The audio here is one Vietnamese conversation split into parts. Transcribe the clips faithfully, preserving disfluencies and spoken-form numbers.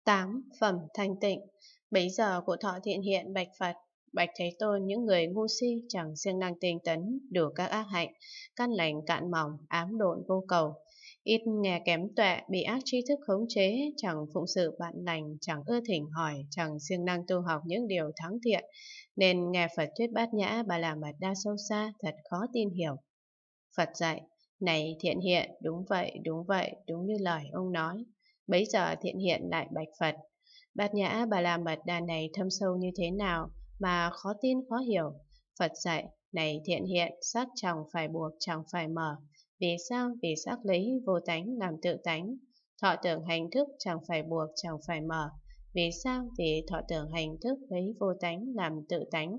Tám. Phẩm thanh tịnh. Bấy giờ cụ Thọ Thiện hiện bạch Phật: Bạch Thế Tôn, những người ngu si chẳng siêng năng tinh tấn, đủ các ác hạnh, căn lành cạn mỏng, ám độn vô cầu, ít nghe kém tuệ, bị ác tri thức khống chế, chẳng phụng sự bạn lành, chẳng ưa thỉnh hỏi, chẳng siêng năng tu học những điều thắng thiện, nên nghe Phật thuyết Bát Nhã Ba La Mật Đa sâu xa, thật khó tin hiểu. Phật dạy: Này Thiện Hiện, đúng vậy, đúng vậy, đúng như lời ông nói. Bấy giờ Thiện Hiện lại bạch Phật: Bát Nhã Ba La Mật Đa này thâm sâu như thế nào mà khó tin khó hiểu? Phật dạy: Này Thiện Hiện, sắc chẳng phải buộc, chẳng phải mở. Vì sao? Vì sắc lấy vô tánh làm tự tánh. Thọ tưởng hành thức chẳng phải buộc, chẳng phải mở. Vì sao? Vì thọ tưởng hành thức lấy vô tánh làm tự tánh.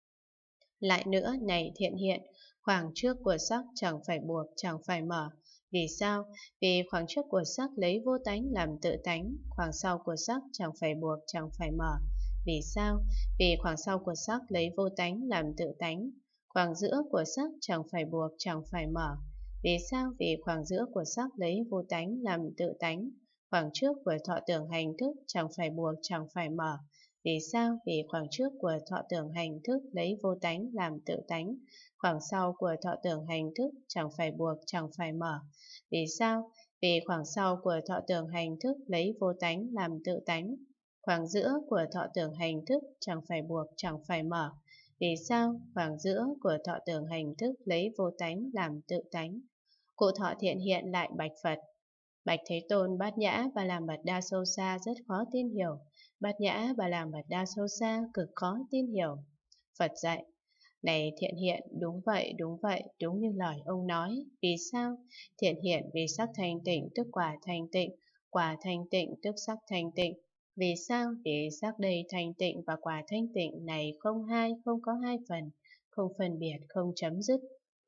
Lại nữa, này Thiện Hiện, khoảng trước của sắc chẳng phải buộc, chẳng phải mở. Vì sao? Vì khoảng trước của sắc lấy vô tánh làm tự tánh, khoảng sau của sắc chẳng phải buộc, chẳng phải mở. Vì sao? Vì khoảng sau của sắc lấy vô tánh làm tự tánh, khoảng giữa của sắc chẳng phải buộc, chẳng phải mở. Vì sao? Vì khoảng giữa của sắc lấy vô tánh làm tự tánh, khoảng trước của thọ tưởng hành thức chẳng phải buộc, chẳng phải mở. Vì sao? Vì khoảng trước của thọ tưởng hành thức lấy vô tánh làm tự tánh, khoảng sau của thọ tưởng hành thức chẳng phải buộc, chẳng phải mở. Vì sao? Vì khoảng sau của thọ tưởng hành thức lấy vô tánh làm tự tánh, khoảng giữa của thọ tưởng hành thức chẳng phải buộc, chẳng phải mở. Vì sao? Khoảng giữa của thọ tưởng hành thức lấy vô tánh làm tự tánh. Cụ Thọ Thiện hiện lại bạch Phật: Bạch Thế Tôn, Bát Nhã Ba La Mật Đa sâu xa rất khó tin hiểu. Bát Nhã Ba La Mật Đa sâu xa cực khó tin hiểu. Phật dạy: Này Thiện Hiện, đúng vậy, đúng vậy, đúng như lời ông nói. Vì sao? Thiện Hiện, vì sắc thanh tịnh tức quả thanh tịnh, quả thanh tịnh tức sắc thanh tịnh. Vì sao? Vì sắc đây thanh tịnh và quả thanh tịnh này không hai, không có hai phần, không phân biệt, không chấm dứt.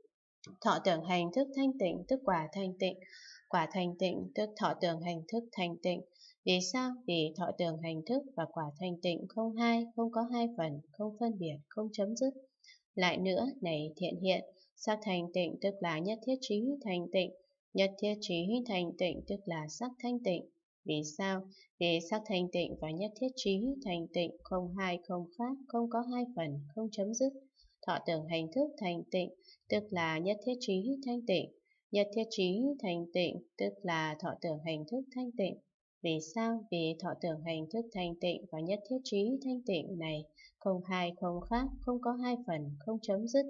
Thọ tưởng hành thức thanh tịnh tức quả thanh tịnh, quả thanh tịnh tức thọ tưởng hành thức thanh tịnh. Vì sao? Vì thọ tưởng hành thức và quả thanh tịnh không hai, không có hai phần, không phân biệt, không chấm dứt. Lại nữa, này Thiện Hiện, sắc thanh tịnh tức là nhất thiết trí thanh tịnh, nhất thiết trí thanh tịnh tức là sắc thanh tịnh. Vì sao? Vì sắc thanh tịnh và nhất thiết trí thanh tịnh không hai, không khác, không có hai phần, không chấm dứt. Thọ tưởng hành thức thanh tịnh tức là nhất thiết trí thanh tịnh, nhất thiết trí thanh tịnh tức là thọ tưởng hành thức thanh tịnh. Vì sao? Vì thọ tưởng hành thức thanh tịnh và nhất thiết trí thanh tịnh này không hai, không khác, không có hai phần, không chấm dứt.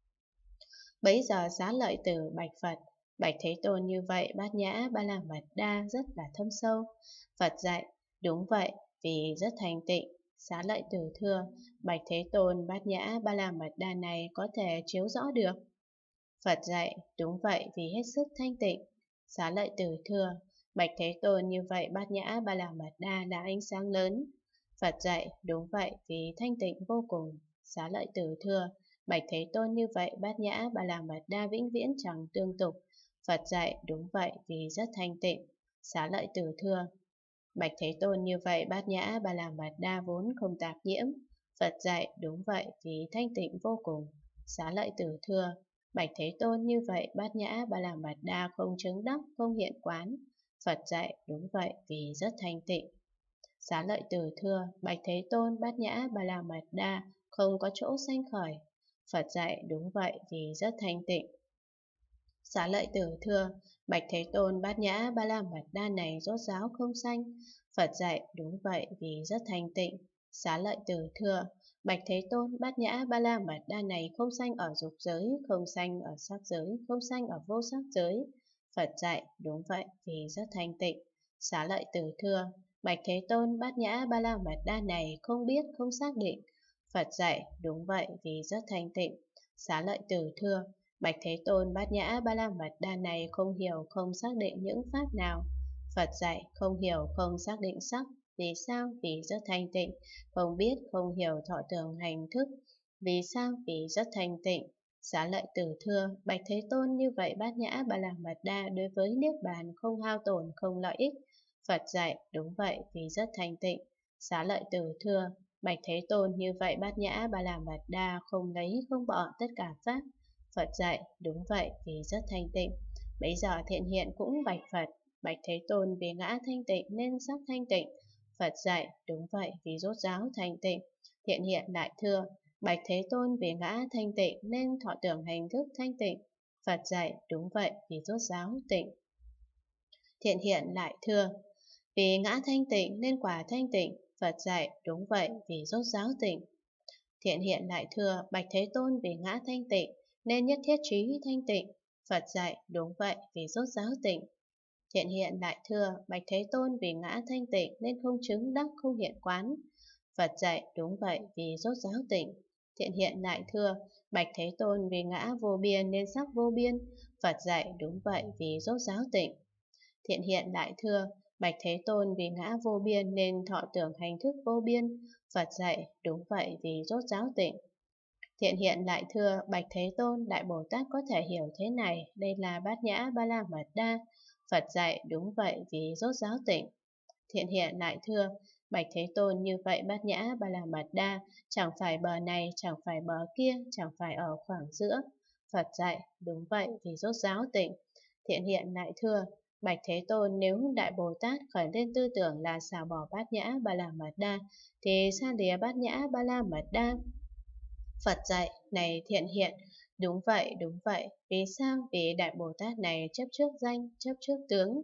Bấy giờ Xá Lợi Tử bạch Phật: Bạch Thế Tôn, như vậy Bát Nhã Ba La Mật Đa rất là thâm sâu. Phật dạy: Đúng vậy, vì rất thanh tịnh. Xá Lợi Tử thưa: Bạch Thế Tôn, Bát Nhã Ba La Mật Đa này có thể chiếu rõ được? Phật dạy: Đúng vậy, vì hết sức thanh tịnh. Xá Lợi Tử thưa: Bạch Thế Tôn, như vậy Bát Nhã Ba La Mật Đa là ánh sáng lớn. Phật dạy: Đúng vậy, vì thanh tịnh vô cùng. Xá Lợi Tử thưa: Bạch Thế Tôn, như vậy Bát Nhã Ba La Mật Đa vĩnh viễn chẳng tương tục. Phật dạy: Đúng vậy, vì rất thanh tịnh. Xá Lợi Tử thưa: Bạch Thế Tôn, như vậy Bát Nhã Ba La Mật Đa vốn không tạp nhiễm. Phật dạy: Đúng vậy, vì thanh tịnh vô cùng. Xá Lợi Tử thưa: Bạch Thế Tôn, như vậy Bát Nhã Ba La Mật Đa không chứng đắc, không hiện quán. Phật dạy: Đúng vậy, vì rất thanh tịnh. Xá Lợi Tử thưa: Bạch Thế Tôn, Bát Nhã Ba La Mật Đa không có chỗ sanh khởi. Phật dạy: Đúng vậy, vì rất thanh tịnh. Xá Lợi Tử thưa: Bạch Thế Tôn, Bát Nhã Ba La Mật Đa này rốt ráo không sanh. Phật dạy: Đúng vậy, vì rất thanh tịnh. Xá Lợi Tử thưa: Bạch Thế Tôn, Bát Nhã Ba La Mật Đa này không sanh ở dục giới, không sanh ở sắc giới, không sanh ở vô sắc giới. Phật dạy: Đúng vậy, vì rất thanh tịnh. Xá Lợi Tử thưa: Bạch Thế Tôn, Bát Nhã Ba La Mật Đa này không biết, không xác định. Phật dạy: Đúng vậy, vì rất thanh tịnh. Xá Lợi Tử thưa: Bạch Thế Tôn, Bát Nhã Ba La Mật Đa này không hiểu, không xác định những pháp nào. Phật dạy: Không hiểu, không xác định sắc. Vì sao? Vì rất thanh tịnh. Không biết, không hiểu thọ tưởng hành thức. Vì sao? Vì rất thanh tịnh. Xá Lợi Tử thưa: Bạch Thế Tôn, như vậy Bát Nhã Ba La Mật Đa đối với niết bàn không hao tổn, không lợi ích. Phật dạy: Đúng vậy, vì rất thanh tịnh. Xá Lợi Tử thưa: Bạch Thế Tôn, như vậy Bát Nhã Ba La Mật Đa không lấy, không bỏ tất cả pháp. Phật dạy: Đúng vậy, vì rất thanh tịnh. Bấy giờ Thiện Hiện cũng bạch Phật: Bạch Thế Tôn, vì ngã thanh tịnh nên sắc thanh tịnh. Phật dạy, đúng vậy, vì rốt ráo thanh tịnh. Thiện hiện lại thưa, bạch Thế Tôn vì ngã thanh tịnh nên thọ tưởng hành thức thanh tịnh. Phật dạy, đúng vậy, vì rốt ráo tịnh. Thiện hiện lại thưa, vì ngã thanh tịnh nên quả thanh tịnh. Phật dạy, đúng vậy, vì rốt ráo tịnh. Thiện hiện lại thưa, bạch Thế Tôn vì ngã thanh tịnh nên nhất thiết trí thanh tịnh. Phật dạy, đúng vậy, vì rốt ráo tịnh. Thiện hiện lại thưa, bạch Thế Tôn vì ngã thanh tịnh nên không chứng đắc không hiện quán. Phật dạy, đúng vậy, vì rốt ráo tịnh. Thiện hiện lại thưa, bạch Thế Tôn vì ngã vô biên nên sắc vô biên. Phật dạy, đúng vậy, vì rốt ráo tịnh. Thiện hiện lại thưa, bạch Thế Tôn vì ngã vô biên nên thọ tưởng hành thức vô biên. Phật dạy, đúng vậy, vì rốt ráo tịnh. Thiện hiện lại thưa, bạch Thế Tôn, Đại Bồ Tát có thể hiểu thế này, đây là Bát Nhã Ba La Mật Đa. Phật dạy, đúng vậy, vì rốt ráo tịnh. Thiện hiện lại thưa, bạch Thế Tôn, như vậy Bát Nhã Ba La Mật Đa, chẳng phải bờ này, chẳng phải bờ kia, chẳng phải ở khoảng giữa. Phật dạy, đúng vậy, vì rốt ráo tịnh. Thiện hiện lại thưa, bạch Thế Tôn, nếu Đại Bồ Tát khởi lên tư tưởng là xả bỏ Bát Nhã Ba La Mật Đa, thì xa lìa Bát Nhã Ba La Mật Đa. Phật dạy, này thiện hiện, đúng vậy, đúng vậy. Vì sao? Vì Đại Bồ Tát này chấp trước danh, chấp trước tướng.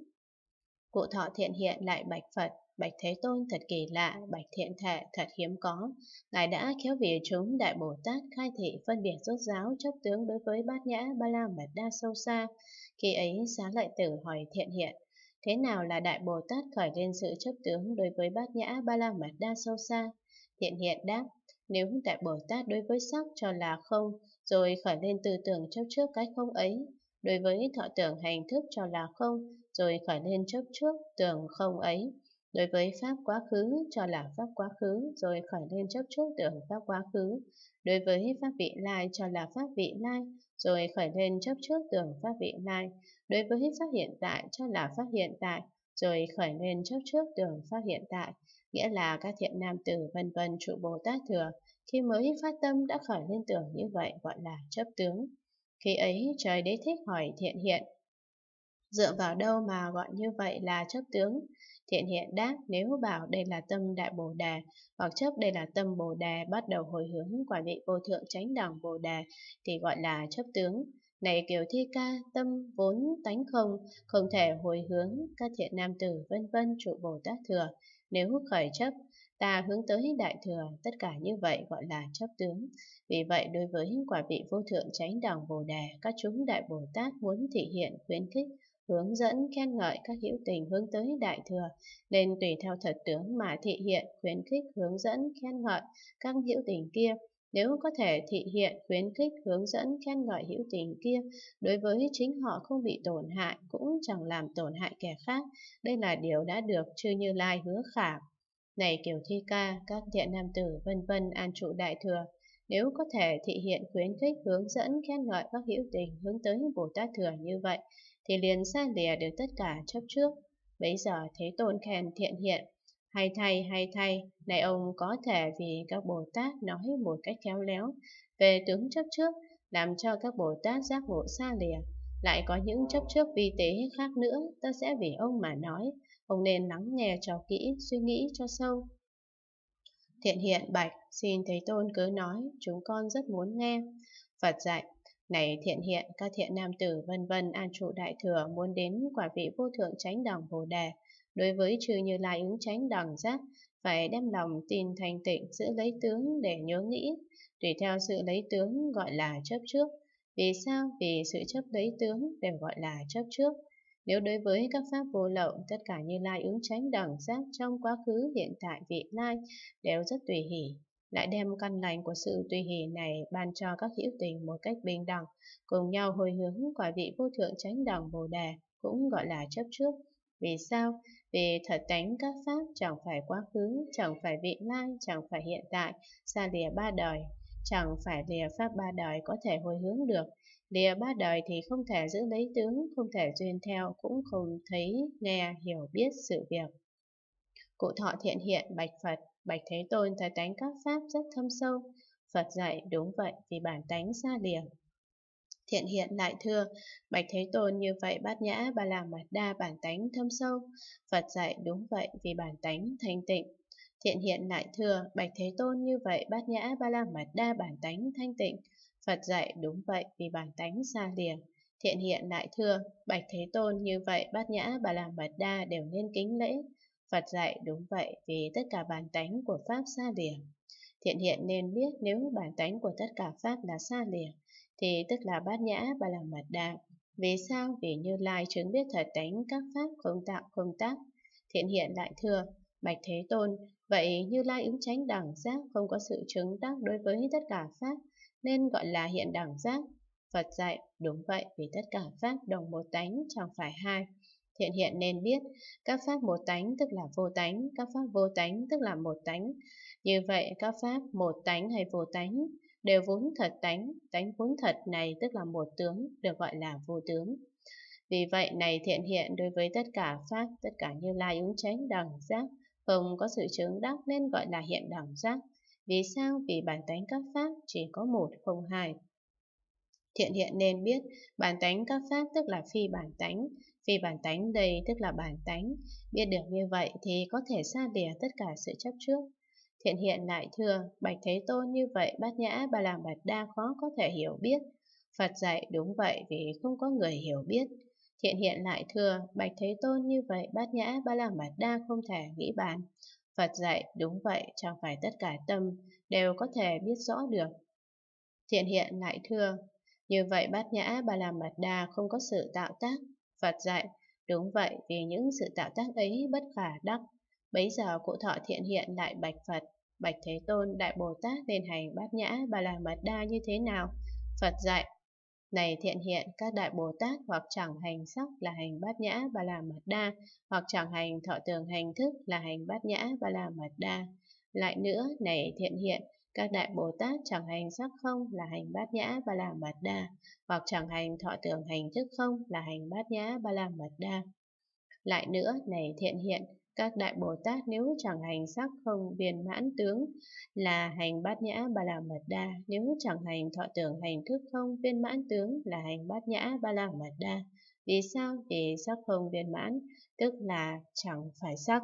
Cụ thọ thiện hiện lại bạch Phật, bạch Thế Tôn thật kỳ lạ, bạch thiện thể thật hiếm có. Ngài đã khéo vì chúng Đại Bồ Tát khai thị phân biệt rốt ráo chấp tướng đối với Bát Nhã Ba La Mật Đa sâu xa. Khi ấy Xá Lợi Tử hỏi thiện hiện, thế nào là Đại Bồ Tát khởi lên sự chấp tướng đối với Bát Nhã Ba La Mật Đa sâu xa? Thiện hiện đáp, nếu Đại Bồ Tát đối với sắc cho là không, rồi khởi lên tư tưởng chấp trước cái không ấy, đối với thọ tưởng hành thức cho là không, rồi khởi lên chấp trước tưởng không ấy, đối với pháp quá khứ cho là pháp quá khứ, rồi khởi lên chấp trước tưởng pháp quá khứ, đối với pháp vị lai cho là pháp vị lai, rồi khởi lên chấp trước tưởng pháp vị lai, đối với pháp hiện tại cho là pháp hiện tại, rồi khởi lên chấp trước tưởng pháp hiện tại. Nghĩa là các thiện nam tử vân vân trụ Bồ Tát thừa, khi mới phát tâm đã khởi lên tưởng như vậy gọi là chấp tướng. Khi ấy trời đế thích hỏi thiện hiện, dựa vào đâu mà gọi như vậy là chấp tướng? Thiện hiện đáp, nếu bảo đây là tâm Đại Bồ Đề, hoặc chấp đây là tâm Bồ Đề bắt đầu hồi hướng quả vị vô thượng chánh đẳng Bồ Đề, thì gọi là chấp tướng. Này Kiều Thi Ca, tâm vốn tánh không, không thể hồi hướng, các thiện nam tử vân vân trụ Bồ Tát thừa. Nếu khởi chấp, ta hướng tới Đại Thừa, tất cả như vậy gọi là chấp tướng. Vì vậy, đối với quả vị vô thượng chánh đẳng Bồ Đề, các chúng Đại Bồ Tát muốn thị hiện, khuyến khích, hướng dẫn, khen ngợi các hữu tình hướng tới Đại Thừa, nên tùy theo thật tướng mà thị hiện, khuyến khích, hướng dẫn, khen ngợi các hữu tình kia. Nếu có thể thị hiện, khuyến khích, hướng dẫn, khen ngợi hữu tình kia, đối với chính họ không bị tổn hại, cũng chẳng làm tổn hại kẻ khác, đây là điều đã được chư Như Lai hứa khả. Này Kiều Thi Ca, các thiện nam tử vân vân an trụ Đại Thừa, nếu có thể thị hiện, khuyến khích, hướng dẫn, khen ngợi các hữu tình hướng tới Bồ Tát Thừa như vậy, thì liền xa lìa được tất cả chấp trước. Bấy giờ Thế Tôn khen thiện hiện, hay thay, hay thay, này ông có thể vì các Bồ Tát nói một cách khéo léo về tướng chấp trước, làm cho các Bồ Tát giác ngộ xa lìa. Lại có những chấp trước vi tế khác nữa, ta sẽ vì ông mà nói, ông nên lắng nghe cho kỹ, suy nghĩ cho sâu. Thiện hiện bạch, xin Thế Tôn cứ nói, chúng con rất muốn nghe. Phật dạy, này thiện hiện, các thiện nam tử vân vân an trụ Đại Thừa muốn đến quả vị vô thượng chánh đẳng Bồ Đề, đối với chư Như Lai ứng chánh đẳng giác, phải đem lòng tin thanh tịnh, giữ lấy tướng để nhớ nghĩ, tùy theo sự lấy tướng gọi là chấp trước. Vì sao? Vì sự chấp lấy tướng đều gọi là chấp trước. Nếu đối với các pháp vô lậu, tất cả Như Lai ứng chánh đẳng giác trong quá khứ, hiện tại, vị lai đều rất tùy hỷ, lại đem căn lành của sự tùy hỷ này ban cho các hữu tình một cách bình đẳng, cùng nhau hồi hướng quả vị vô thượng chánh đẳng Bồ Đề, cũng gọi là chấp trước. Vì sao? Vì thật tánh các pháp chẳng phải quá khứ, chẳng phải vị lai, chẳng phải hiện tại, xa lìa ba đời, chẳng phải lìa pháp ba đời có thể hồi hướng được. Lìa ba đời thì không thể giữ lấy tướng, không thể duyên theo, cũng không thấy, nghe, hiểu biết sự việc. Cụ thọ thiện hiện bạch Phật, bạch Thế Tôn thấy tánh các pháp rất thâm sâu. Phật dạy, đúng vậy, vì bản tánh xa lìa. Thiện hiện lại thưa, Bạch Thế Tôn như vậy Bát Nhã Ba La Mật Đa bản tánh thâm sâu. Phật dạy đúng vậy vì bản tánh thanh tịnh. Thiện hiện lại thưa, Bạch Thế Tôn như vậy Bát Nhã Ba La Mật Đa bản tánh thanh tịnh. Phật dạy đúng vậy vì bản tánh xa lìa. Thiện hiện lại thưa, Bạch Thế Tôn như vậy Bát Nhã Ba La Mật Đa đều nên kính lễ. Phật dạy đúng vậy vì tất cả bản tánh của Pháp xa lìa. Thiện hiện nên biết nếu bản tánh của tất cả Pháp là xa lìa, thì tức là Bát Nhã Ba La Mật Đa. Vì sao? Vì Như Lai chứng biết thật tánh các Pháp không tạo không tác. Thiện hiện lại thưa, Bạch Thế Tôn, vậy Như Lai ứng chánh đẳng giác không có sự chứng đắc đối với tất cả Pháp, nên gọi là hiện đẳng giác. Phật dạy, đúng vậy vì tất cả Pháp đồng một tánh chẳng phải hai. Thiện hiện nên biết, các Pháp một tánh tức là vô tánh, các Pháp vô tánh tức là một tánh. Như vậy các Pháp một tánh hay vô tánh đều vốn thật tánh, tánh vốn thật này tức là một tướng, được gọi là vô tướng. Vì vậy này thiện hiện đối với tất cả Pháp, tất cả Như Lai ứng chánh đẳng giác, không có sự chứng đắc nên gọi là hiện đẳng giác. Vì sao? Vì bản tánh các Pháp chỉ có một không hai. Thiện hiện nên biết, bản tánh các Pháp tức là phi bản tánh, phi bản tánh đây tức là bản tánh. Biết được như vậy thì có thể xa lìa tất cả sự chấp trước. Thiện hiện lại thưa, Bạch Thế Tôn như vậy Bát Nhã Ba La Mật Đa khó có thể hiểu biết. Phật dạy đúng vậy vì không có người hiểu biết. Thiện hiện lại thưa, Bạch Thế Tôn như vậy Bát Nhã Ba La Mật Đa không thể nghĩ bàn. Phật dạy đúng vậy, chẳng phải tất cả tâm đều có thể biết rõ được. Thiện hiện lại thưa, như vậy Bát Nhã Ba La Mật Đa không có sự tạo tác. Phật dạy đúng vậy vì những sự tạo tác ấy bất khả đắc. Bấy giờ cụ thọ thiện hiện lại bạch Phật, Bạch Thế Tôn Đại Bồ Tát nên hành Bát Nhã Ba La Mật Đa như thế nào? Phật dạy, này thiện hiện, các Đại Bồ Tát hoặc chẳng hành sắc là hành Bát Nhã Ba La Mật Đa, hoặc chẳng hành thọ tường hành thức là hành Bát Nhã Ba La Mật Đa. Lại nữa, này thiện hiện, các Đại Bồ Tát chẳng hành sắc không là hành Bát Nhã Ba La Mật Đa, hoặc chẳng hành thọ tường hành thức không là hành Bát Nhã Ba La Mật Đa. Lại nữa, này thiện hiện, các Đại Bồ Tát nếu chẳng hành sắc không viên mãn tướng là hành Bát Nhã Ba La Mật Đa, nếu chẳng hành thọ tưởng hành thức không viên mãn tướng là hành Bát Nhã Ba La Mật Đa. Vì sao? Vì sắc không viên mãn tức là chẳng phải sắc.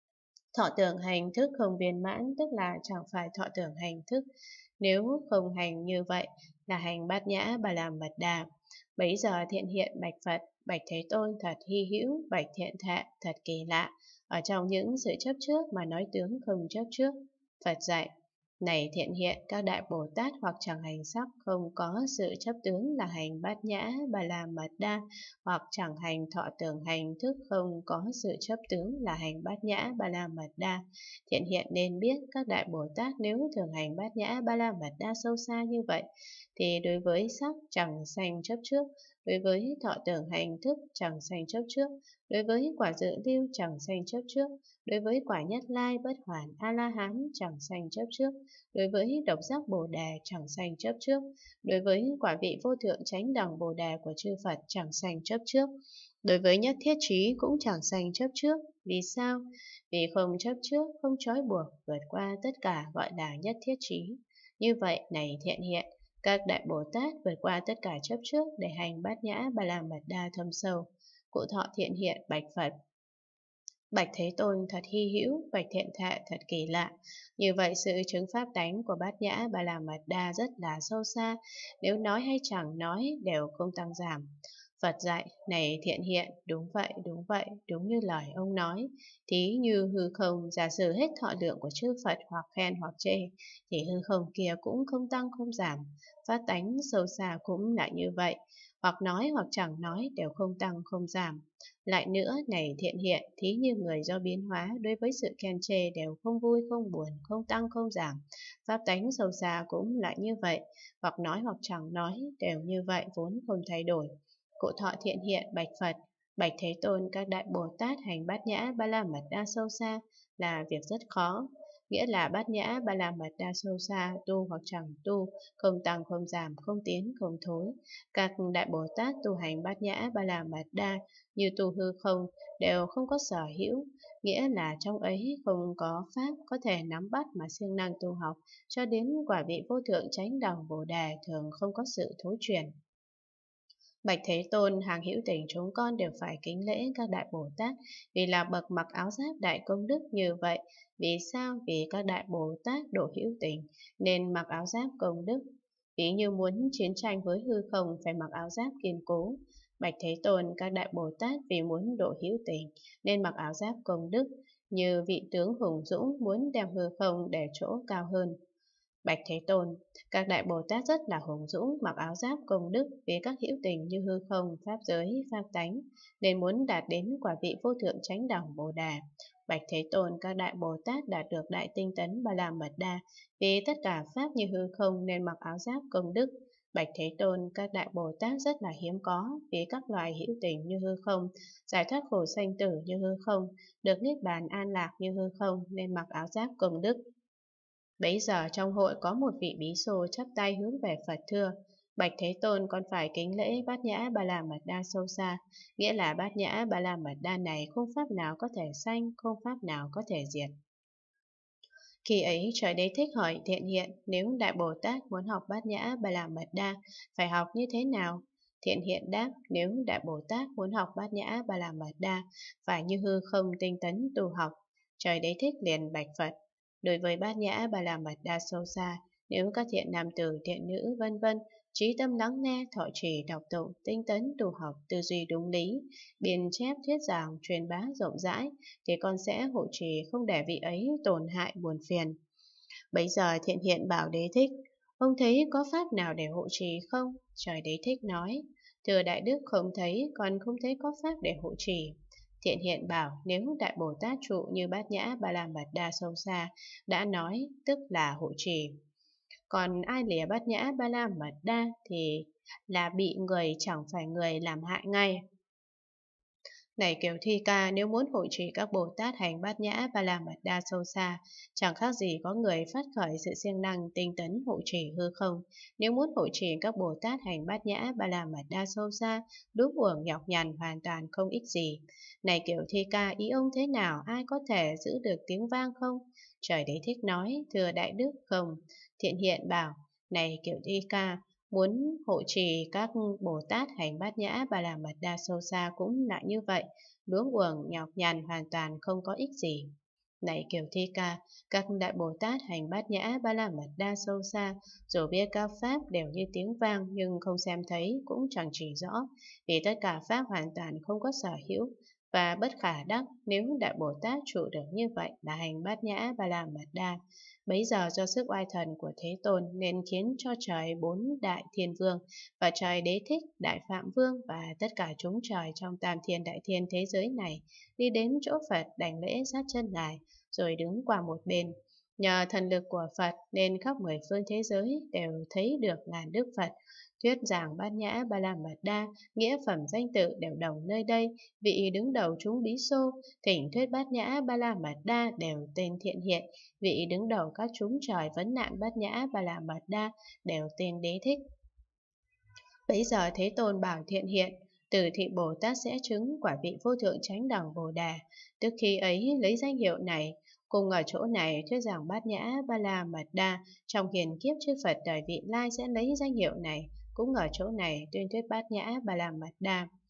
Thọ tưởng hành thức không viên mãn tức là chẳng phải thọ tưởng hành thức. Nếu không hành như vậy là hành Bát Nhã Ba La Mật Đa. Bấy giờ thiện hiện bạch Phật, Bạch Thế Tôn thật hy hữu, bạch thiện thệ, thật kỳ lạ. Ở trong những sự chấp trước mà nói tướng không chấp trước. Phật dạy, này thiện hiện, các Đại Bồ Tát hoặc chẳng hành sắc không có sự chấp tướng là hành Bát Nhã Ba La Mật Đa, hoặc chẳng hành thọ tưởng hành thức không có sự chấp tướng là hành Bát Nhã Ba La Mật Đa. Thiện hiện nên biết các Đại Bồ Tát nếu thường hành Bát Nhã Ba La Mật Đa sâu xa như vậy, thì đối với sắc chẳng sanh chấp trước, đối với thọ tưởng hành thức chẳng sanh chấp trước, đối với quả dự lưu chẳng sanh chấp trước, đối với quả nhất lai bất hoàn a la hán chẳng sanh chấp trước, đối với độc giác bồ đề chẳng sanh chấp trước, đối với quả vị vô thượng chánh đẳng bồ đề của chư Phật chẳng sanh chấp trước, đối với nhất thiết trí cũng chẳng sanh chấp trước. Vì sao? Vì không chấp trước, không trói buộc, vượt qua tất cả gọi là nhất thiết trí. Như vậy, này thiện hiện, các Đại Bồ Tát vượt qua tất cả chấp trước để hành Bát Nhã Ba La Mật Đa thâm sâu. Cụ thọ thiện hiện bạch Phật, Bạch Thế Tôn thật hy hữu, bạch thiện thệ thật kỳ lạ. Như vậy sự chứng pháp tánh của Bát Nhã Ba La Mật Đa rất là sâu xa, nếu nói hay chẳng nói đều không tăng giảm. Phật dạy, này thiện hiện, đúng vậy, đúng vậy, đúng như lời ông nói. Thí như hư không, giả sử hết thọ lượng của chư Phật hoặc khen hoặc chê, thì hư không kia cũng không tăng không giảm. Phát tánh sâu xa cũng lại như vậy, hoặc nói hoặc chẳng nói đều không tăng không giảm. Lại nữa, này thiện hiện, thí như người do biến hóa đối với sự khen chê đều không vui không buồn, không tăng không giảm. Pháp tánh sâu xa cũng lại như vậy, hoặc nói hoặc chẳng nói đều như vậy vốn không thay đổi. Cụ thọ thiện hiện bạch Phật, bạch Thế Tôn các Đại Bồ Tát hành Bát Nhã Ba La Mật Đa sâu xa là việc rất khó. Nghĩa là Bát Nhã Ba La Mật Đa sâu xa, tu hoặc chẳng tu, không tăng không giảm, không tiến không thối. Các Đại Bồ Tát tu hành Bát Nhã Ba La Mật Đa như tu hư không đều không có sở hữu, nghĩa là trong ấy không có pháp có thể nắm bắt mà siêng năng tu học, cho đến quả vị vô thượng chánh đẳng Bồ Đề thường không có sự thối chuyển. Bạch Thế Tôn, hàng hữu tình chúng con đều phải kính lễ các đại Bồ Tát vì là bậc mặc áo giáp đại công đức như vậy. Vì sao? Vì các đại Bồ Tát độ hữu tình nên mặc áo giáp công đức. Ví như muốn chiến tranh với hư không phải mặc áo giáp kiên cố. Bạch Thế Tôn, các đại Bồ Tát vì muốn độ hữu tình nên mặc áo giáp công đức, như vị tướng hùng dũng muốn đem hư không để chỗ cao hơn. Bạch Thế Tôn, các đại Bồ Tát rất là hùng dũng, mặc áo giáp công đức vì các hữu tình như hư không, pháp giới, pháp tánh, nên muốn đạt đến quả vị vô thượng chánh đẳng Bồ Đà. Bạch Thế Tôn, các đại Bồ Tát đạt được đại tinh tấn Ba La Mật Đa vì tất cả pháp như hư không nên mặc áo giáp công đức. Bạch Thế Tôn, các đại Bồ Tát rất là hiếm có vì các loài hữu tình như hư không, giải thoát khổ sanh tử như hư không, được niết bàn an lạc như hư không nên mặc áo giáp công đức. Bấy giờ trong hội có một vị bí xô chắp tay hướng về Phật thưa: Bạch Thế Tôn, con phải kính lễ Bát Nhã Ba La Mật Đa sâu xa, nghĩa là Bát Nhã Ba La Mật Đa này không pháp nào có thể sanh, không pháp nào có thể diệt. Khi ấy trời Đế Thích hỏi Thiện Hiện, nếu Đại Bồ Tát muốn học Bát Nhã Ba La Mật Đa phải học như thế nào? Thiện Hiện đáp, nếu Đại Bồ Tát muốn học Bát Nhã Ba La Mật Đa phải như hư không tinh tấn tu học. Trời Đế Thích liền bạch Phật: đối với Bát Nhã Ba La Mật Đa sâu xa, nếu các thiện nam tử, thiện nữ, vân vân trí tâm lắng nghe, thọ trì, đọc tụng, tinh tấn, tu học, tư duy đúng lý, biên chép, thuyết giảng, truyền bá rộng rãi, thì con sẽ hộ trì không để vị ấy tổn hại buồn phiền. Bấy giờ Thiện Hiện bảo Đế Thích: ông thấy có pháp nào để hộ trì không? Trời Đế Thích nói: thưa Đại Đức, không thấy, còn không thấy có pháp để hộ trì. Thiện Hiện bảo: nếu Đại Bồ Tát trụ như Bát Nhã Ba La Mật Đa sâu xa đã nói, tức là hộ trì. Còn ai lìa Bát Nhã Ba La Mật Đa thì là bị người chẳng phải người làm hại ngay. Này Kiều Thi Ca, nếu muốn hộ trì các Bồ Tát hành Bát Nhã Ba La Mật Đa sâu xa, chẳng khác gì có người phát khởi sự siêng năng tinh tấn hộ trì hư không. Nếu muốn hộ trì các Bồ Tát hành Bát Nhã Ba La Mật Đa sâu xa, đúng uổng nhọc nhằn, hoàn toàn không ích gì. Này Kiều Thi Ca, ý ông thế nào, ai có thể giữ được tiếng vang không? Trời Đế Thích nói: thưa Đại Đức, không. Thiện Hiện bảo: này Kiều Thi Ca, muốn hộ trì các Bồ Tát hành Bát Nhã Ba La Mật Đa sâu xa cũng lại như vậy, luống uổng nhọc nhằn, hoàn toàn không có ích gì. Này Kiều Thi Ca, các đại Bồ Tát hành Bát Nhã Ba La Mật Đa sâu xa, dù biết các pháp đều như tiếng vang nhưng không xem thấy, cũng chẳng chỉ rõ, vì tất cả pháp hoàn toàn không có sở hữu và bất khả đắc. Nếu đại Bồ Tát trụ được như vậy là hành Bát Nhã Ba La Mật Đa. Bấy giờ do sức oai thần của Thế Tôn nên khiến cho trời bốn đại thiên vương và trời Đế Thích, đại Phạm Vương và tất cả chúng trời trong tam thiên đại thiên thế giới này đi đến chỗ Phật đảnh lễ sát chân Ngài, rồi đứng qua một bên. Nhờ thần lực của Phật nên khắp mười phương thế giới đều thấy được ngàn Đức Phật thuyết giảng Bát Nhã Ba La Mật Đa, nghĩa phẩm danh tự đều đồng nơi đây. Vị đứng đầu chúng bí xô thỉnh thuyết Bát Nhã Ba La Mật Đa đều tên Thiện Hiện. Vị đứng đầu các chúng trời vấn nạn Bát Nhã Ba La Mật Đa đều tên Đế Thích. Bấy giờ Thế Tôn bảo Thiện Hiện: Từ thị Bồ Tát sẽ chứng quả vị vô thượng chánh đẳng Bồ Đà. Tức khi ấy lấy danh hiệu này, cùng ở chỗ này thuyết giảng Bát Nhã Ba La Mật Đa. Trong hiền kiếp chư Phật đời vị lai sẽ lấy danh hiệu này, cũng ở chỗ này tuyên thuyết Bát Nhã Ba La Mật Đa.